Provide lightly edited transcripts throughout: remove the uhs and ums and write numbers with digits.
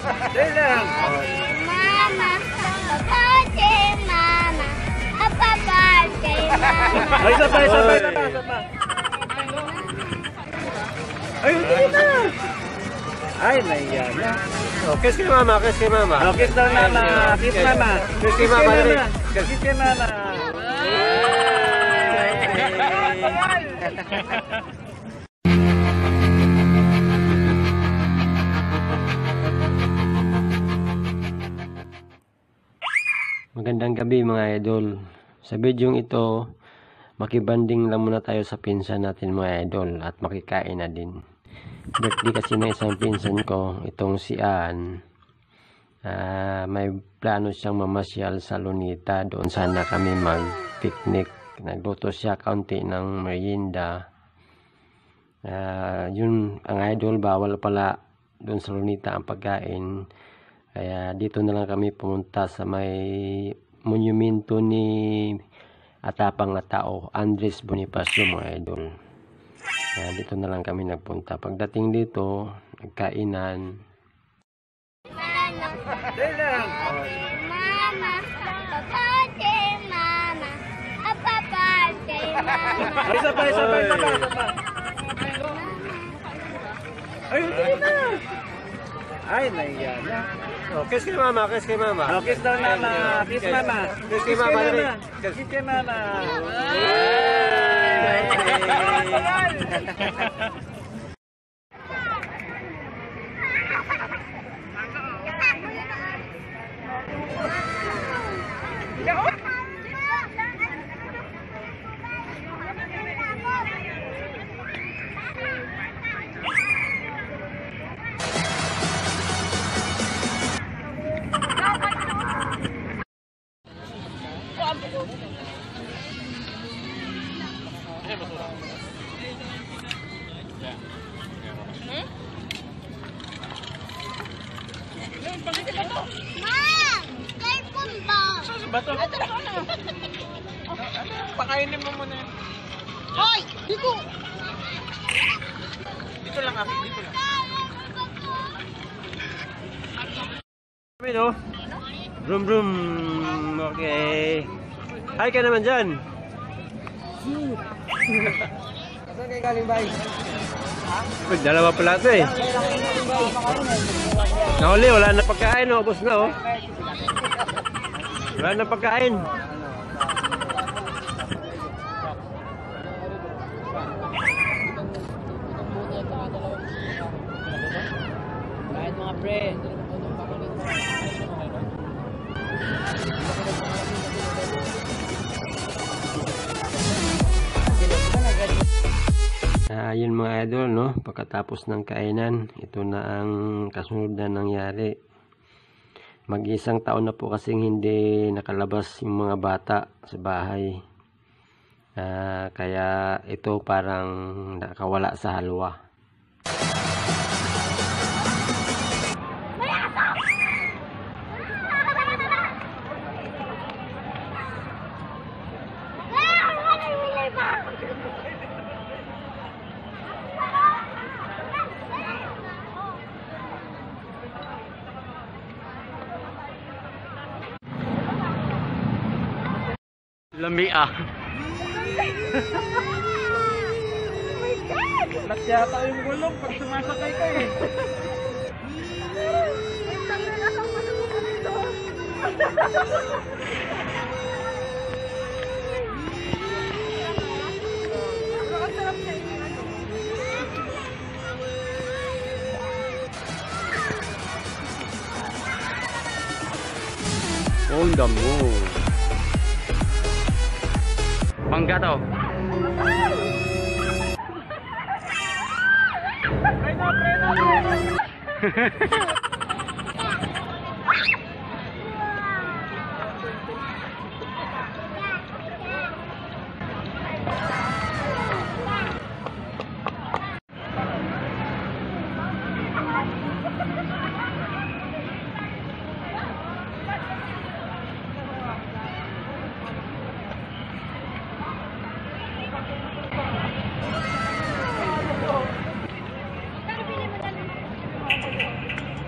Dali lang. Mama, birthday, mama. Happy birthday, mama. Ay, isa pa. Ay, hindi na. Ay, naiya na. Oh, kiss kay mama, kiss kay mama. Oh, kiss daw mama. Kiss mama. Kiss kay mama. Kiss kay mama. Magandang gabi mga idol. Sa video ito, makibanding lang muna tayo sa pinsan natin mga idol at makikain na din. Birthday kasi ng isang pinsan ko, itong si Ann. May plano siyang mamasyal sa Lunita. Doon sana kami mag-picnic. Nagluto siya kaunti ng merienda. Yun ang idol, bawal pala doon sa Lunita ang pagkain. Kaya dito na lang kami pumunta sa may monumento ni atapang na tao, Andres Bonifacio mga idol. Kaya dito na lang kami nagpunta. Pagdating dito, nagkainan. Dali lang. Mama, birthday, mama. Happy birthday, mama. Ay, isa pa. Ay, hindi na. Ay, naiya na. Oh, kiss kay mama, kiss kay mama. Oh, kiss daw mama. Kiss mama. Kiss kay mama. Kiss kay mama. Ma'am, cellphone ba? Bato. Pakainin mo muna yun. Hoy, dito. Dito lang ako, dito lang. No? Vroom vroom. Okay. Hi ka naman dyan. Saan kayo galing bay? Dalawa pala ito eh. Nahuli, wala na pagkain, oh. Ubos na, oh. Wala na pagkain. Kahit mga pre. Yun mga idol, no? Pagkatapos ng kainan, ito na ang kasunod na nangyari. Mag-isang taon na po kasing hindi nakalabas yung mga bata sa bahay. Kaya ito parang nakawala sa halwa. Lamia. Nasyata yung gulong pag sumasakay ka eh. Oh, ang damo. Mangga to.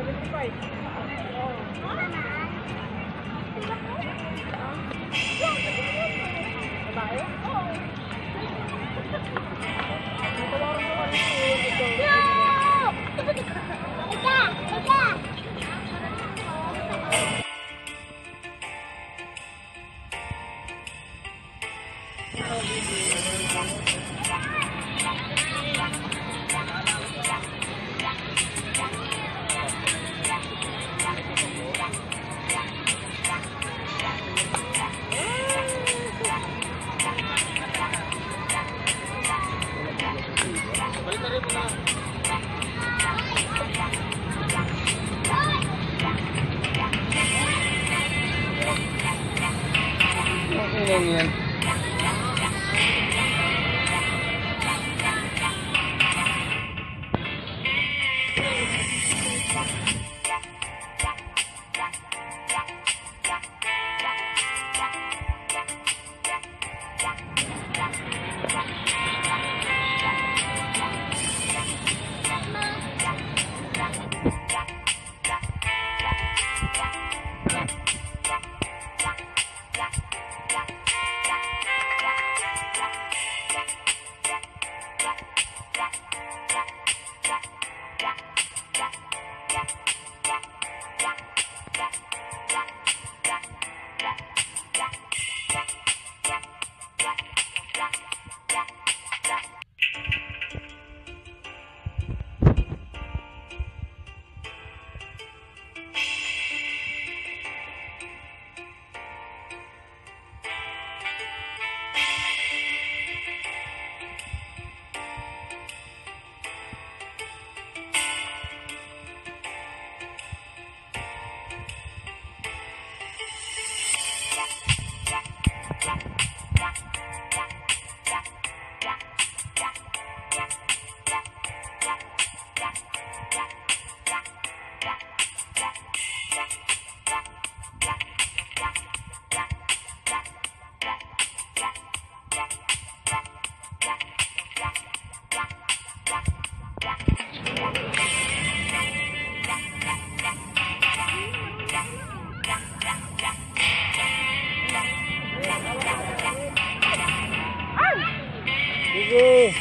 Yan. Sige.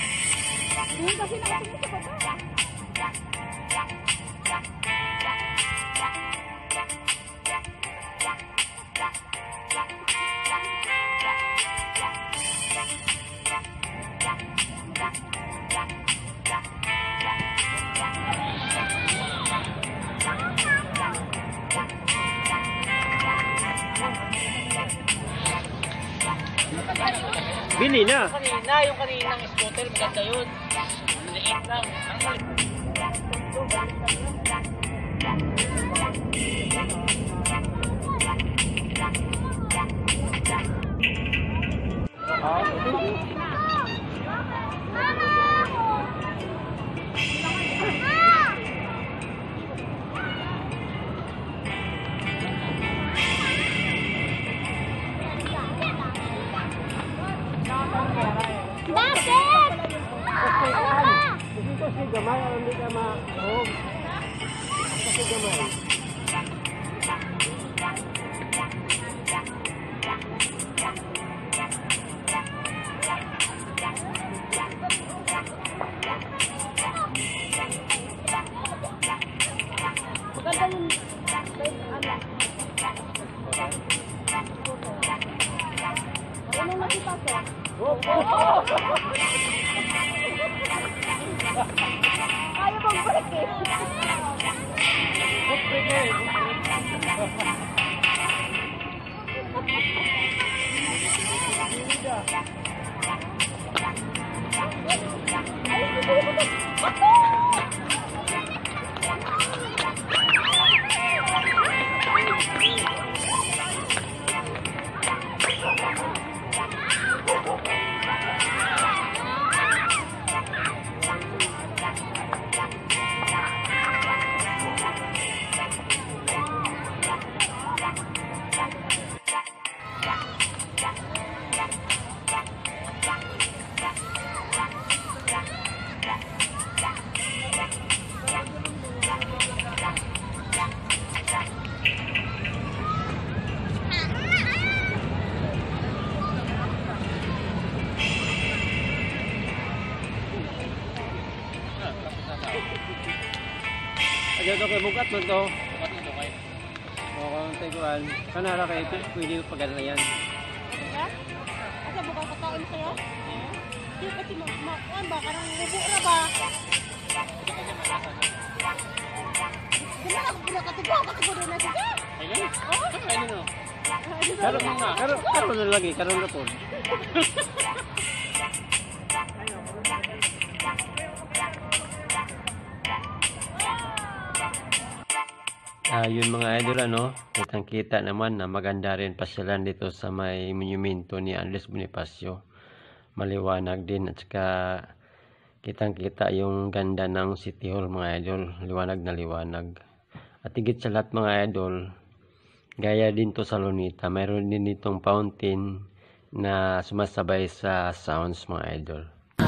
Bili na. Yung kaninang scooter, maganda yun. Liit lang. Ang maliit. Bakit? Kasi gamay, hindi ka ma-home. Kasi gamay. Maganda yung ano nakita ko? Kaya bang balik eh? Ayo to kay bugat man to. Bukat na to kay. O kung tiguan, kanara kay pwede pagana yan. Diba? Asa buka kakain sa'yo? Di kasi makuan ba? Karang lubo na ba? Gimana ako pinakatigaw? Katigudo na siya. Ayun. Ayun no. Karon na lagi, karon na po. Yun mga idol, ano, kitang-kita naman na maganda rin pasyalan dito sa may monumento ni Andres Bonifacio. Maliwanag din at saka kitang-kita yung ganda ng City Hall mga idol, liwanag na liwanag. At higit sa lahat mga idol, gaya din to sa Lunita, mayroon din itong fountain na sumasabay sa sounds mga idol.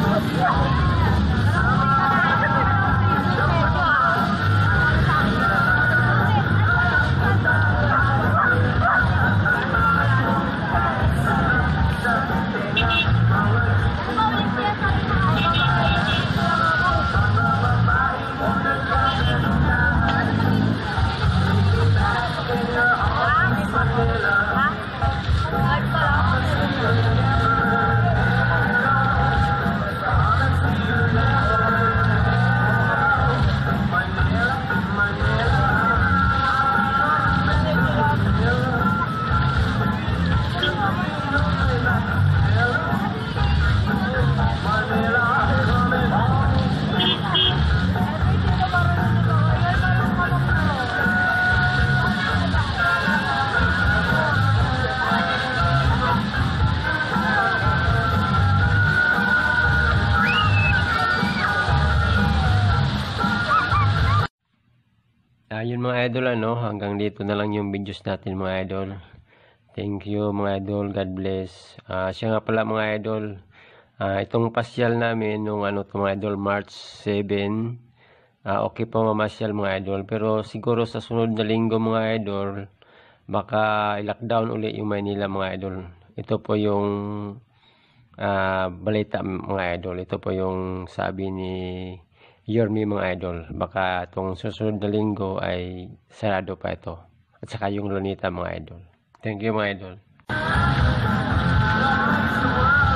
Yun mga idol, ano, hanggang dito na lang yung videos natin mga idol. Thank you mga idol, God bless. Siya nga pala mga idol, itong pasyal namin nung ano to mga idol, March 7, okay pa mamasyal mga idol, pero siguro sa sunod na linggo mga idol, baka i-lockdown uli yung Maynila mga idol. Ito po yung balita mga idol, ito po yung sabi ni Yorme mga idol, baka itong susunod na linggo ay sarado pa ito. At saka yung Lunita mga idol. Thank you mga idol.